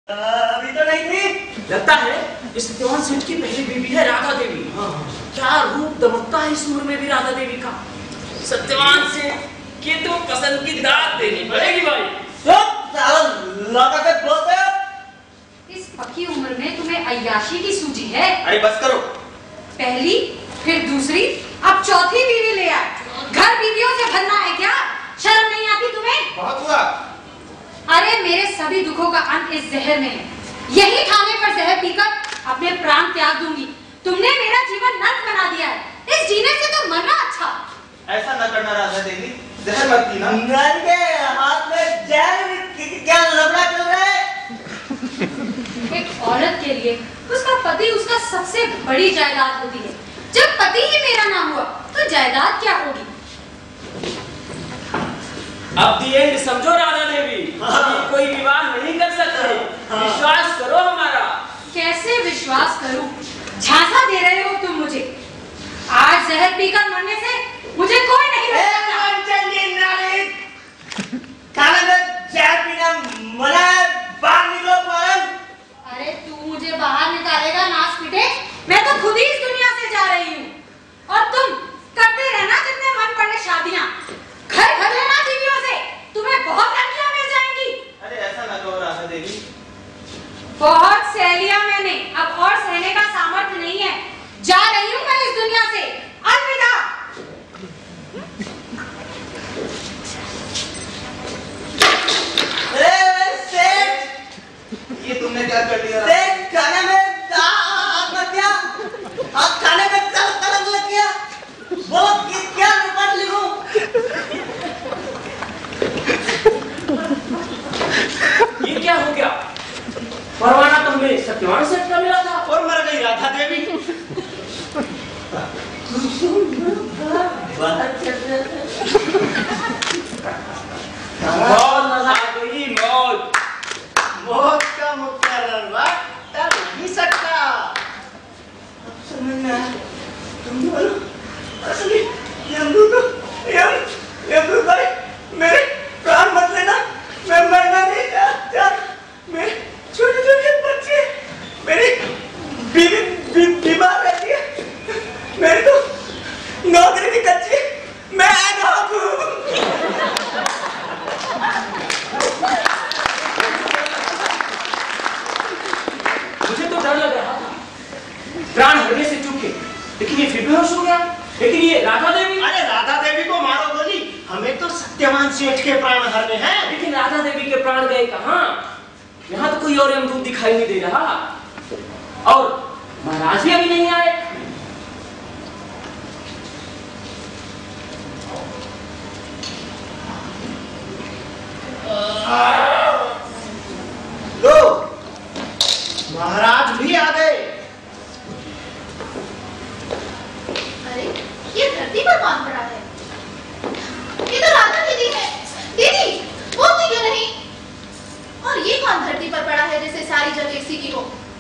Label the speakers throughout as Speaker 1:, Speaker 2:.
Speaker 1: अभी तो नहीं थी।
Speaker 2: लगता है इस सत्यवान सेठ की पहली बीवी है राधा देवी। क्या रूप दमकता है इस उम्र में भी राधा देवी का। सत्यवान सेठ की तो पसंद की दाद देनी पड़ेगी भाई।
Speaker 3: इस पक्की उम्र में तुम्हें अय्याशी की सूझी है।
Speaker 1: अरे बस करो।
Speaker 3: पहली फिर दूसरी अब चौथी बीवी ले आए। घर बीवियों से भरना है क्या? शर्म नहीं आती तुम्हें?
Speaker 1: बहुत हुआ।
Speaker 3: अरे मेरे सभी दुखों का अंत इस जहर में है। यही ठाने पर जहर पीकर अपने प्राण त्याग दूंगी। तुमने मेरा जीवन नर्क बना दिया है। इस जीने से तो मरना अच्छा।
Speaker 1: ऐसा न करना राधा देवी, जहर मत पीना। नर के हाथ में जहर क्या लफड़ा चल रहा है?
Speaker 3: एक औरत के लिए उसका पति उसका सबसे बड़ी जायदाद होती है। जब पति ही मेरा ना हुआ तो जायदाद क्या होगी?
Speaker 2: अब दी एंड समझो राधा देवी। अभी कोई विवाह नहीं कर सकते। विश्वास करो हमारा।
Speaker 3: कैसे विश्वास करूं? झांसा दे रहे हो तुम मुझे। आज जहर पीकर मरने से मुझे कोई नहीं रोक सकता।
Speaker 1: जहर पीना मना है, बाहर निकलो तुरंत।
Speaker 3: अरे तू मुझे बाहर निकालेगा नाच पीटे? मैं तो खुद ही इस दुनिया से जा रही हूँ। और तुम करते रहना जितने मन पड़े शादियाँ। घर भर लेना बीवियों से। तुम्हें बहुत लड़कियाँ मिल जाएंगी।
Speaker 1: अरे ऐसा न कहो राधा देवी।
Speaker 3: बहुत सह लिया मैंने, अब और सहने का सामर्थ्य नहीं है। जा रही हूँ मैं इस दुनिया से। अलविदा।
Speaker 1: ये तुमने क्या कर दिया? सेठ खाने में हाथ मत दिया। हाथ खाने में कलंक लग गया। बोलो क्या रिपोर्ट लिखूं?
Speaker 2: ये क्या हो गया? परवाना तो हमें सत्यवान सेठ का मिला था
Speaker 1: और मर गई राधा देवी।
Speaker 2: बहुत मजा आ गई। मौत
Speaker 1: मौत का मुकर्रर वक्त टल नहीं सकता। अब समझ में आया। तुम बोलो असली यमदूत भाई, मेरे प्राण मत लेना। मैं मरना नहीं चाहता। मेरे छोटे छोटे बच्चे, मेरी बीवी बीमार रहती है। मेरी तो नौकरी भी कच्ची। मैं अनाथ हूँ।
Speaker 2: मुझे तो डर लग रहा था प्राण हरने से चूके, लेकिन ये फिर बेहोश हो गया। लेकिन ये राधा देवी।
Speaker 1: अरे राधा देवी को मारो गोली, हमें तो सत्यवान सेठ के प्राण हरने हैं।
Speaker 2: लेकिन राधा देवी के प्राण गए कहाँ? यहाँ तो कोई और यमदूत दिखाई नहीं दे रहा। और महाराज भी अभी नहीं आए।
Speaker 1: लो, महाराज भी आ गए।
Speaker 4: अरे ये धरती पर कौन पड़ा है? ये तो राधा दीदी है। दीदी बोलती क्यों नहीं? और ये कौन धरती पर पड़ा है जैसे सारी जगह इसी की हो?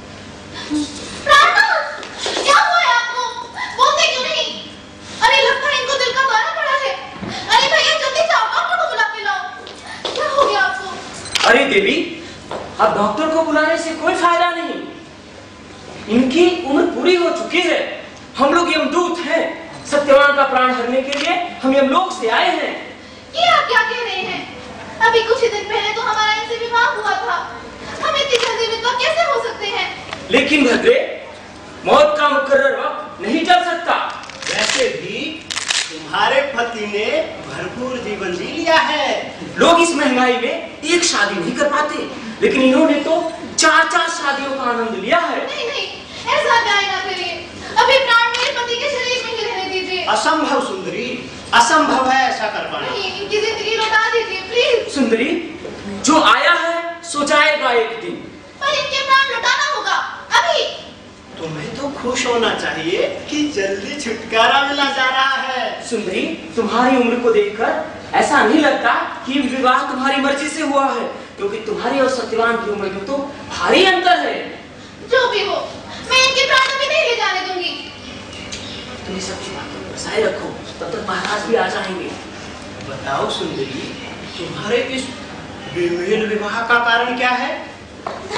Speaker 4: राधा, क्या हुआ है आपको? बोलते क्यों नहीं? अरे लगता है इनको दिल का दौरा पड़ा है। अरे भैया जल्दी जाओ, डॉक्टर को बुला के लाओ। क्या हो गया आपको?
Speaker 2: अरे देवी, अब डॉक्टर को बुलाने से कोई फायदा नहीं। इनकी उम्र पूरी हो चुकी है। हम लोग यमदूत हैं। सत्यवान का प्राण हरने के लिए हम यमलोक से आए हैं।
Speaker 4: ये आप क्या कह रहे हैं? अभी कुछ ही दिन पहले तो हमारा इनसे विवाह हुआ था। हम इतनी जल्दी विधवा कैसे हो सकते हैं?
Speaker 2: लेकिन भद्रे, मौत का मुकर्रर वक्त नहीं चल सकता।
Speaker 1: वैसे भी तुम्हारे पति ने भरपूर जीवन जी लिया है।
Speaker 2: लोग इस महंगाई में एक शादी नहीं कर पाते, लेकिन इन्होंने तो 4-4 शादियों का आनंद लिया है।
Speaker 4: नहीं नहीं, ऐसा अन्याय ना करिए। अभी प्राण मेरे पति के शरीर में ही रहने दीजिए।
Speaker 1: असंभव सुंदरी, असंभव है ऐसा कर पाना।
Speaker 4: नहीं, इनकी जिंदगी लौटा दीजिए प्लीज।
Speaker 2: सुंदरी, जो आया है सो जाएगा एक दिन।
Speaker 4: पर इनके प्राण लौटाना होगा अभी।
Speaker 1: तुम्हें तो खुश होना चाहिए कि जल्दी छुटकारा मिला जा रहा है।
Speaker 2: सुंदरी, तुम्हारी उम्र को देखकर ऐसा नहीं लगता कि विवाह तुम्हारी मर्जी से हुआ है, क्योंकि तुम्हारी और सत्यवान की उम्र में तो भारी अंतर है।
Speaker 4: जो भी हो, मैं इनके प्राण अभी नहीं ले जाने दूंगी।
Speaker 2: तुम सबकी बातों में बसाए रखो, तब तक महाराज भी आ जाएंगे।
Speaker 1: बताओ सुंदरी, तुम्हारे इस बेमेल विवाह का कारण क्या है?
Speaker 4: धन की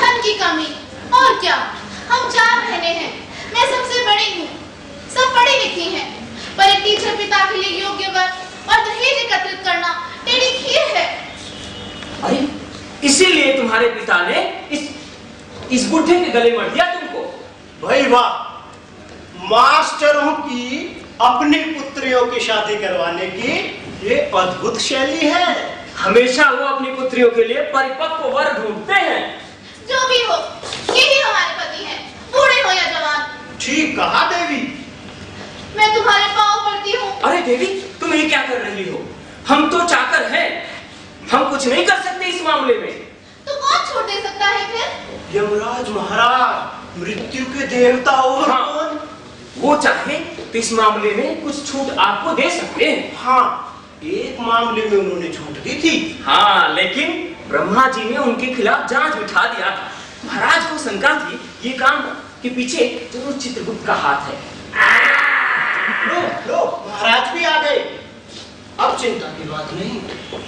Speaker 4: स्वामी, और क्या, हम 4 बहनें हैं, मैं सबसे बड़ी हूँ, सब पढ़ी लिखी हैं, पर एक टीचर पिता के लिए योग्य वर और दहेज एकत्रित करना टेढ़ी खीर है।
Speaker 2: अरे इसीलिए तुम्हारे पिता ने इस बुढ़े के गले मर दिया तुमको।
Speaker 5: भाई वाह, मास्टरों की अपनी पुत्रियों की शादी करवाने की ये अद्भुत शैली है।
Speaker 2: हमेशा वो अपनी पुत्रियों के लिए परिपक्व वर ढूंढते हैं।
Speaker 4: जो भी हो, यही हमारे पति हैं, बूढ़े हो या जवान।
Speaker 5: ठीक कहा देवी।
Speaker 4: मैं तुम्हारे पाँव पड़ती हूँ।
Speaker 2: अरे देवी, तुम ये क्या कर रही हो? हम तो चाकर हैं, हम कुछ नहीं कर सकते इस मामले में।
Speaker 4: तो कौन छोड़ दे सकता है फिर?
Speaker 5: यमराज महाराज, मृत्यु के देवता और
Speaker 2: हाँ।
Speaker 5: कौन?
Speaker 2: वो चाहे तो इस मामले में कुछ छूट आपको दे सकते हैं।
Speaker 5: हाँ, एक मामले में उन्होंने छूट दी थी।
Speaker 2: हाँ, लेकिन ब्रह्मा जी ने उनके खिलाफ जांच बिठा दिया था। महाराज को शंका थी ये काम के पीछे जरूर चित्रगुप्त का हाथ है।
Speaker 5: लो, लो, महाराज भी आ गए। अब चिंता की बात नहीं।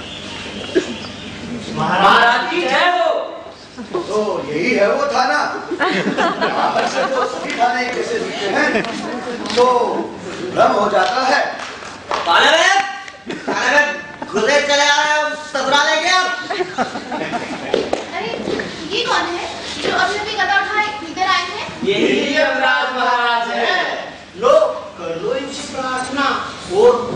Speaker 2: महाराज की जय हो।
Speaker 6: तो यही है वो थाना। वैसे तो सभी थाने कैसे दिखते हैं, तो भ्रम हो जाता है।
Speaker 1: थाने में खुले चले आ रहे हो, ससुराल लेके आप।
Speaker 4: अरे ये कौन है जो अभी अभी गदा उठाए इधर आए हैं?
Speaker 2: यही यमराज महाराज है।
Speaker 5: लो, कर लो इनसे प्रार्थना। और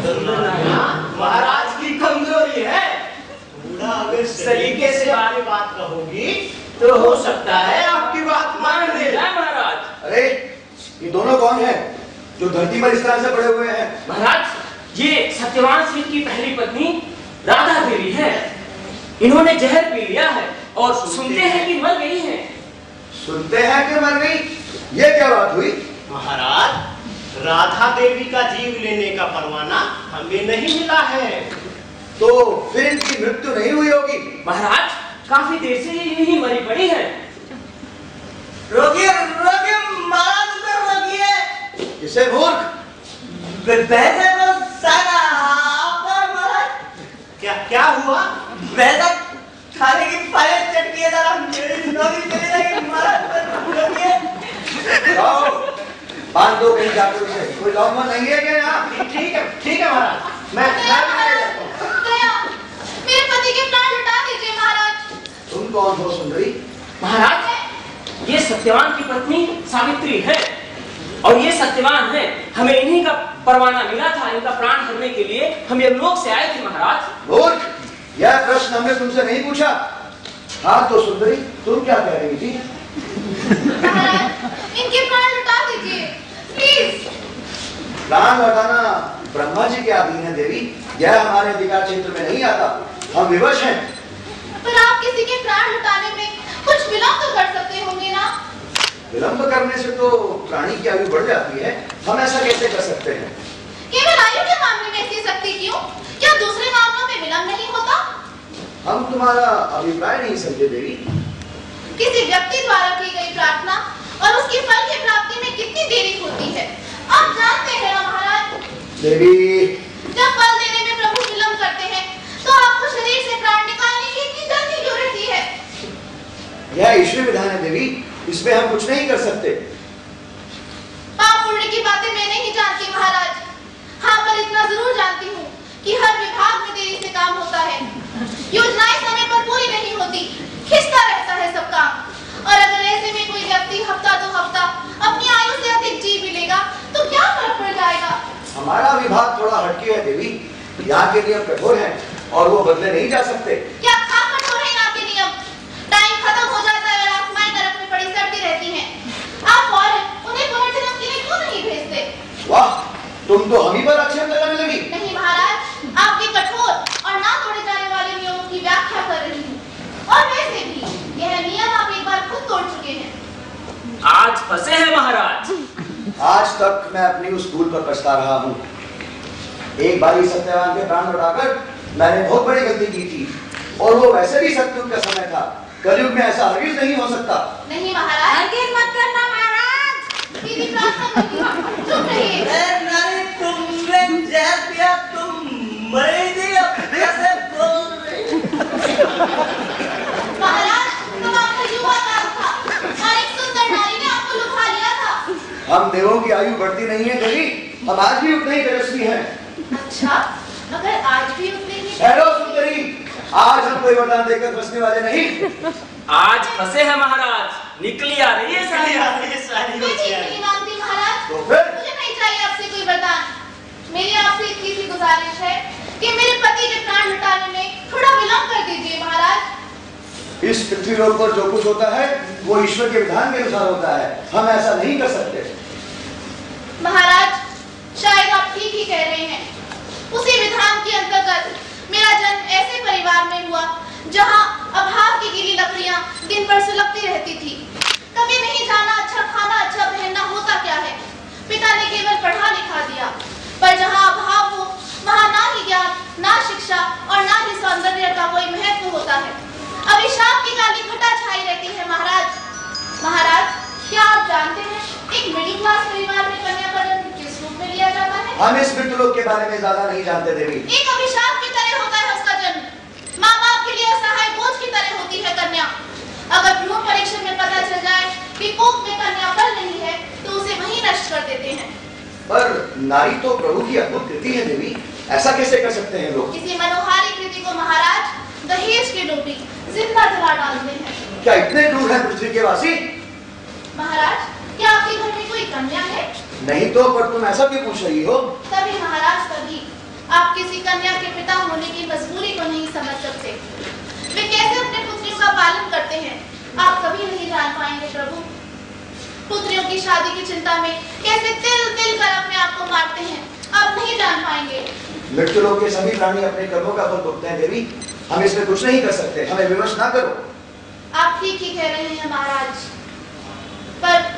Speaker 2: महाराज की कमजोरी है,
Speaker 5: थोड़ा अगर
Speaker 2: सलीके से
Speaker 5: आगे बात कहोगी
Speaker 2: तो हो सकता है
Speaker 5: आपकी बात मान ले।
Speaker 2: महाराज।
Speaker 6: अरे ये दोनों कौन हैं जो धरती पर इस तरह से पड़े हुए हैं?
Speaker 2: महाराज, ये सत्यवान सिंह की पहली पत्नी राधा देवी है। इन्होंने जहर पी लिया है और सुनते हैं कि मर गई हैं।
Speaker 6: सुनते हैं कि मर गई? ये क्या बात हुई?
Speaker 5: महाराज, राधा देवी का जीव लेने का परवाना हमें नहीं मिला है।
Speaker 6: तो फिर इनकी मृत्यु नहीं हुई होगी?
Speaker 2: महाराज, काफी देर से ये यहीं मरी पड़ी है।
Speaker 1: रोकिए, रोकिए महाराज, उधर रोकिए।
Speaker 6: इसे मूर्ख।
Speaker 1: वैसे तो सारा आपका महाराज।
Speaker 5: क्या क्या हुआ?
Speaker 1: वैसा खाने की पायलट चटकी है, जरा मेरी नौकरी चली जाएगी महाराज, रोकिए।
Speaker 6: जाओ, बांध दो कहीं जाकर उसे। कोई लौंगा नहीं है क्या यहाँ?
Speaker 5: ठीक है महाराज। मैं
Speaker 4: गया, मेरे पति के प्राण लौटा दीजिए महाराज।
Speaker 6: तुम कौन हो सुंदरी?
Speaker 2: महाराज, ये सत्यवान की पत्नी सावित्री है और ये सत्यवान है। हमें इन्हीं का परवाना मिला था, इनका प्राण हरने के लिए हम यमलोक से आए थे महाराज।
Speaker 6: मूर्ख, यह प्रश्न हमने तुमसे नहीं पूछा। हाँ तो सुंदरी, तुम क्या कह रही थी?
Speaker 4: महाराज, इनके प्राण लौटा दीजिए प्लीज।
Speaker 6: प्राण लौटाना ब्रह्मा जी के अधीन है देवी, यह हमारे अधिकार क्षेत्र में नहीं आता। हम विवश हैं।
Speaker 4: पर आप किसी के प्राण लौटाने में कुछ विलंब तो कर सकते होंगे ना?
Speaker 6: विलंब करने से तो प्राणी की आयु बढ़ जाती है, हम ऐसा कैसे कर सकते हैं?
Speaker 4: केवल आयु के मामले में ऐसी शक्ति क्यों? क्या दूसरे मामलों में विलंब नहीं होता?
Speaker 6: हम तुम्हारा अभिप्राय नहीं समझे देवी।
Speaker 4: किसी व्यक्ति द्वारा की गई प्रार्थना और उसकी फल की प्राप्ति में कितनी देरी होती है, आप जानते हैं ना महाराज?
Speaker 6: देवी,
Speaker 4: जब फल देने में प्रभु विलंब करते हैं, तो आपको शरीर से प्राण निकालने की इतनी जल्दी क्यों रहती है?
Speaker 6: यह ईश्वरी विधान है देवी, इसमें हम कुछ नहीं कर सकते।
Speaker 4: पाप पुण्य की बातें मैं नहीं जानती महाराज। हाँ, पर इतना जरूर जानती हूँ कि हर विभाग में देरी से काम होता है, योजनाएं समय पर पूरी नहीं होती, खिंचता रहता है सब काम। और अगर ऐसे में कोई व्यक्ति हफ्ता 2 हफ्ता अपनी आयु से अधिक जी भी लेगा तो क्या फर्क पड़ जाएगा?
Speaker 6: हमारा विभाग थोड़ा हटके है देवी, यहाँ के नियम कठोर हैं और वो बदले नहीं जा सकते।
Speaker 4: क्या खा कठोर है यहाँ के नियम? टाइम खत्म हो जाता है और आत्माएं नरक में पड़ी सड़ती रहती हैं। आप और उन्हें पुनर्जन्म के लिए क्यों नहीं भेजते?
Speaker 6: वाह, तुम तो हम ही पर आक्षेप लगाने लगी।
Speaker 4: नहीं महाराज, आपके कठोर और ना तोड़े जाने वाले नियमों की व्याख्या कर रही हूँ। और वैसे भी यह नियम आप एक बार खुद तोड़ चुके हैं।
Speaker 2: आज फंसे हैं महाराज।
Speaker 6: आज तक मैं अपनी उस भूल पर पछता रहा हूँ। एक बारी सत्यवान के प्राण लौटाकर मैंने बहुत बड़ी गलती की थी, और वो वैसे भी सतयुग का समय था। कलयुग में ऐसा हरगिज नहीं हो सकता।
Speaker 4: नहीं महाराज, हरगिज मत करना महाराज। दीदी प्रार्थना करती हूँ, चुप रहिए।
Speaker 1: नानी, तुमने जहर पिया, तुम मरी थी, अब कैसे बोल रही?
Speaker 4: महाराज, तुम आपका युवा का
Speaker 6: हम देवों की आयु बढ़ती नहीं है देवी, हम आज भी उतने ही तेजस्वी हैं।
Speaker 4: अच्छा, अगर आज भी उतने ही
Speaker 6: हेलो सुंदरी, आज हम कोई वरदान देकर फंसने वाले नहीं।
Speaker 2: आज फंसे हैं महाराज, निकली आ रही है सारी।
Speaker 5: सारी
Speaker 4: मैं नहीं मानती महाराज।
Speaker 6: तो फिर
Speaker 4: मुझे नहीं चाहिए आपसे कोई वरदान। मेरी आपसे इतनी सी गुजारिश है कि मेरे पति के प्राण लुटाने में थोड़ा विलंब कर दीजिए महाराज।
Speaker 6: इस पृथ्वी लोक पर जो कुछ होता है वो ईश्वर के विधान के अनुसार होता है, हम ऐसा नहीं कर सकते।
Speaker 4: महाराज, शायद आप ठीक ही कह रहे हैं। उसी विधान के अंतर्गत मेरा जन्म ऐसे परिवार में हुआ जहां अभाव की गीली लकड़ियां दिन भर सुलगती रहती थी। कभी नहीं जाना अच्छा खाना अच्छा पहनना होता क्या है। पिता ने केवल पढ़ा लिखा दिया, पर जहां अभाव हो वहां ना ही ज्ञान, ना शिक्षा और ना ही सौंदर्य का कोई महत्व होता है। अभिशाप की काली घटा छाई रहती है महाराज। महाराज, क्या आप जानते हैं एक मिडिल क्लास परिवार में कन्या का जन्म किस रूप में लिया जाता है?
Speaker 6: हम इस मृत्युलोक के बारे में ज्यादा नहीं जानते देवी।
Speaker 4: एक अभिशाप की तरह होता है उसका जन्म। माँ बाप के लिए असहाय बोझ की तरह होती है कन्या। अगर भ्रूण परीक्षण में पता चल जाए कि कोख में कन्या फल नहीं है तो उसे वहीं नष्ट कर देते हैं।
Speaker 6: पर नारी तो प्रभु की अद्भुत कृति है देवी, ऐसा कैसे कर सकते हैं लोग?
Speaker 4: इसी मनोहारी कृति को महाराज दहेज के लोभी जिंदा जला डालते हैं।
Speaker 6: क्या इतने क्रूर है पृथ्वी के वासी?
Speaker 4: महाराज, क्या आपके घर में कोई कन्या है?
Speaker 6: नहीं तो, पर तुम ऐसा क्यों पूछ रही हो?
Speaker 4: तभी महाराज, तभी आप किसी कन्या के पिता होने की मजबूरी को नहीं समझ सकते। वे कैसे अपने पुत्रियों का पालन करते हैं आप कभी नहीं जान पाएंगे प्रभु। पुत्रियों की शादी की चिंता में कैसे तिल तिल कर अपने आप को मारते हैं आप नहीं जान पाएंगे।
Speaker 6: मृत्युलोक के सभी प्राणी अपने कर्मों का फल भुगतते हैं देवी, हम इसमें कुछ नहीं कर सकते, हमें विवश ना करो।
Speaker 4: आप ठीक ही कह रहे हैं महाराज, पर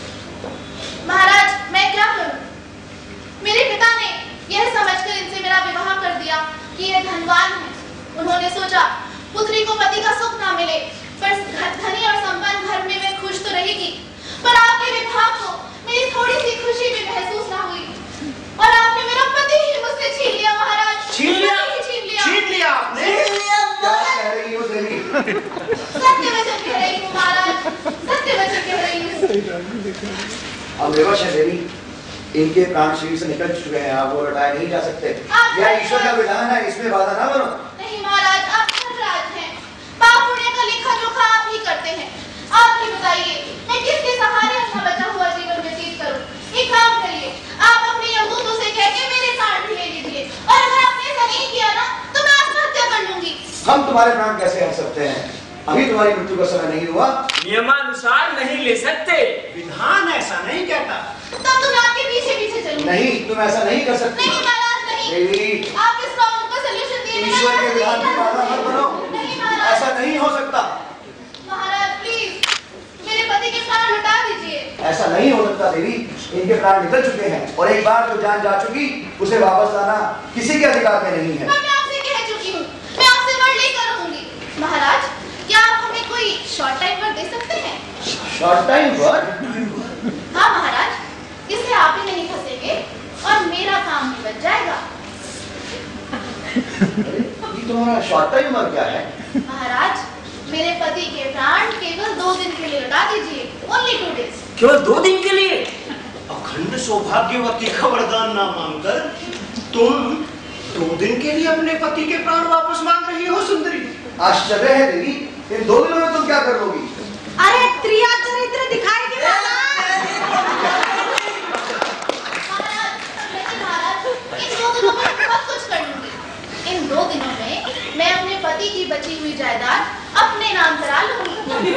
Speaker 4: महाराज मैं क्या करूं? मेरे पिता ने यह समझकर इनसे मेरा विवाह कर दिया कि ये धनवान है। उन्होंने सोचा पुत्री को पति का सुख ना मिले, पर धनी और संपन्न घर में मैं खुश तो रहेगी, पर आपके विवाह को मेरी थोड़ी सी खुशी भी महसूस ना हुई और आपने मेरा पति ही मुझसे छीन लिया महाराज।
Speaker 2: छीन लिया?
Speaker 5: छीन लिया आपने?
Speaker 6: क्या कह रही हो देवी?
Speaker 4: सत्य वचन कह रही हूँ महाराज, सत्य वचन कह रही हूँ।
Speaker 6: हम विवश हैं देवी, इनके प्राण शरीर से निकल चुके हैं, आप वो हटाए नहीं जा सकते। यह ईश्वर का विधान है, इसमें बाधा ना बनो।
Speaker 4: नहीं महाराज, आप धर्मराज हैं, पाप पुण्य का लेखा जोखा आप ही करते हैं। आप ही बताइए मैं किसके सहारे अपना बचा हुआ जीवन व्यतीत करूं? एक काम करिए, आप अपने यहूदों से कह के मेरे प्राण भी ले लीजिए, और अगर आपने ऐसा नहीं किया ना तो मैं आत्महत्या कर लूंगी।
Speaker 6: हम तुम्हारे प्राण कैसे हट सकते हैं? अभी तुम्हारी मृत्यु का समय नहीं हुआ।
Speaker 2: नियमानुसार नहीं ले सकते।
Speaker 5: विधान ऐसा नहीं कहता।
Speaker 4: तब तो मैं आपके पीछे पीछे चलूंगी।
Speaker 6: नहीं, तुम ऐसा नहीं कर सकती।
Speaker 4: नहीं महाराज, नहीं।
Speaker 6: देवी,
Speaker 4: आप इस प्रॉब्लम का सलूशन दिए बिना
Speaker 6: ईश्वर के विधान की बाधा मत बनो।
Speaker 4: नहीं महाराज।
Speaker 6: ऐसा नहीं हो सकता।
Speaker 4: महाराज प्लीज मेरे पति के प्राण हटा दीजिए।
Speaker 6: ऐसा नहीं हो सकता देवी, इनके प्राण निकल चुके हैं और एक बार जो जान जा चुकी उसे वापस लाना किसी के अधिकार में नहीं है।
Speaker 4: पर मैं आपसे कह चुकी हूँ, मैं आपसे वर्ण लेकर रहूंगी। महाराज, क्या आप हमें कोई शॉर्ट टाइम पर दे सकते हैं?
Speaker 6: Short time work?
Speaker 4: हाँ महाराज, इससे आप ही नहीं फंसेंगे और मेरा काम भी बच जाएगा।
Speaker 6: ये तुम्हारा शॉर्ट टाइम वर्क क्या है?
Speaker 4: महाराज, मेरे पति के प्राण केवल 2 दिन के लिए लौटा दीजिए, ओनली 2 days।
Speaker 2: केवल 2 दिन के लिए?
Speaker 5: अखंड सौभाग्यवती का वरदान ना मांगकर तुम 2 दिन के लिए अपने पति के प्राण वापस मांग रही हो सुंदरी।
Speaker 6: आश्चर्य है देवी, इन 2 दिनों में तुम क्या कर लोगी?
Speaker 3: अरे त्रिया चरित्र दिखाएगी महाराज।
Speaker 4: महाराज, इन 2 दिनों में बहुत कुछ कर लूंगी। इन 2 दिनों में मैं अपने पति की बची हुई जायदाद अपने नाम करा लूंगी।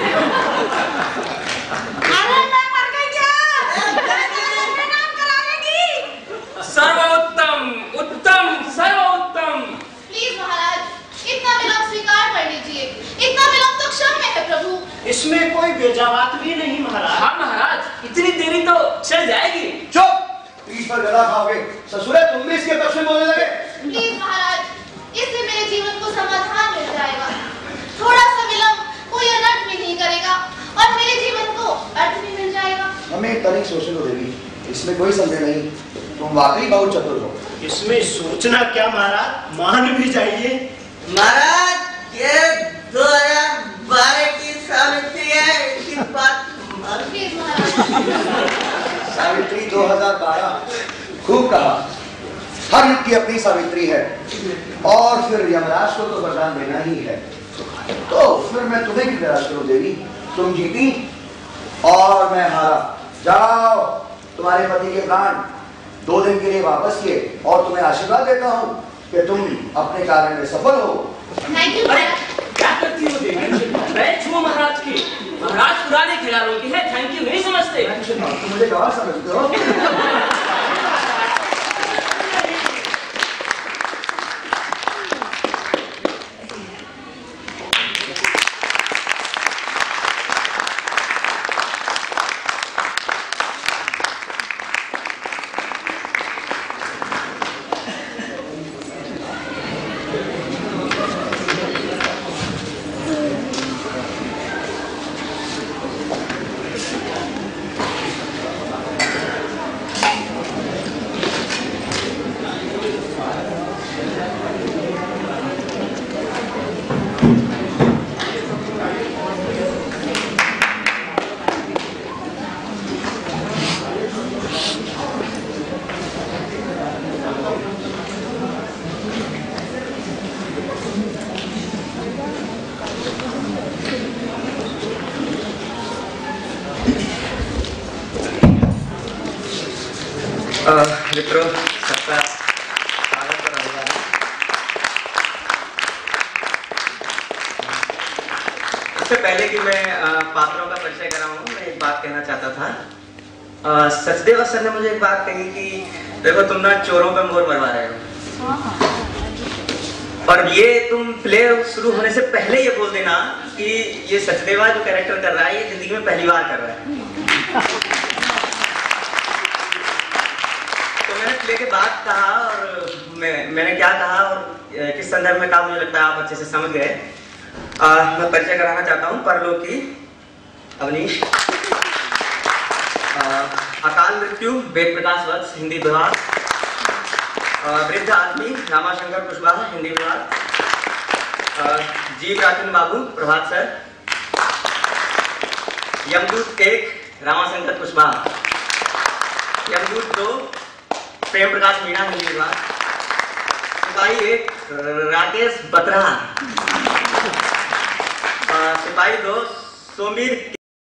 Speaker 3: अरे मैं मर गई क्या? अपने नाम करा लेगी?
Speaker 2: सर्वोत्तम, उत्तम, सर्वोत्तम।
Speaker 4: प्लीज महाराज, इतना विलंब स्वीकार कर लीजिए। इतना विलंब तो क्षम्य है प्रभु।
Speaker 5: इसमें कोई बेजाबात भी नहीं महाराज।
Speaker 2: हाँ महाराज, इतनी देरी तो चल जाएगी।
Speaker 6: चुप! पीठ पर गला खाओगे। ससुरे, तुम भी इसके पक्ष में बोलने लगे।
Speaker 4: प्लीज महाराज, इससे मेरे जीवन को समाधान मिल जाएगा। थोड़ा सा विलंब कोई अनर्थ भी नहीं करेगा और मेरे जीवन को अर्थ भी मिल जाएगा।
Speaker 6: हमें तनिक सोचने दो देवी, इसमें कोई संदेह नहीं, तुम वाकई बहुत चतुर हो।
Speaker 5: इसमें सोचना क्या महाराज, मान भी जाइए।
Speaker 1: महाराज ये 2012 की सावित्री है, इसकी बात
Speaker 4: प्लीज महाराज।
Speaker 6: 2012 खूब कहा, हर युग की अपनी सावित्री है और फिर यमराज को तो वरदान देना ही है। तो फिर मैं तुम्हें भी निराश करूं देवी, तुम जीती और मैं हारा। जाओ, तुम्हारे पति के प्राण 2 दिन के लिए वापस किए और तुम्हें आशीर्वाद देता हूं कि तुम अपने कार्य में सफल हो।
Speaker 4: Thank you.
Speaker 2: क्या करती हो देवी? मैं छुओ महाराज की, महाराज पुराने खिलाड़ियों की है, थैंक यू नहीं समझते।
Speaker 6: तुम मुझे गवाह समझते हो?
Speaker 1: मित्रों, सबका स्वागत और अभिवादन। इससे पहले कि मैं पात्रों का परिचय कराऊं, मैं एक बात कहना चाहता था। सचदेवा सर ने मुझे एक बात कही कि देखो तुम ना चोरों पे मोर मरवा रहे हो, और ये तुम प्ले शुरू होने से पहले ये बोल देना कि ये सचदेवा जो कैरेक्टर कर रहा है ये जिंदगी में पहली बार कर रहा है। प्ले के बाद कहा और मैंने क्या कहा और किस संदर्भ में कहा, मुझे लगता है आप अच्छे से समझ गए। मैं परिचय कराना चाहता हूँ परलोकी अवनीश, अकाल मृत्यु वेद प्रकाश वत्स हिंदी विभाग, वृद्ध आदमी रामाशंकर कुशवाहा हिंदी विभाग, जी प्राचीन बाबू प्रभात सर, यमदूत 1 रामाशंकर कुशवाहा, यमदूत 2 प्रेम प्रकाश मीणा हिंदी विभाग, सिपाही 1 राकेश बत्रा, सिपाही 2 सोमीर